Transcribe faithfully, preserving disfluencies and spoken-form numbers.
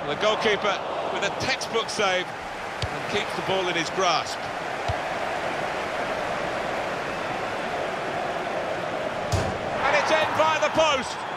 Well, the goalkeeper with a textbook save and keeps the ball in his grasp. And it's in by the post.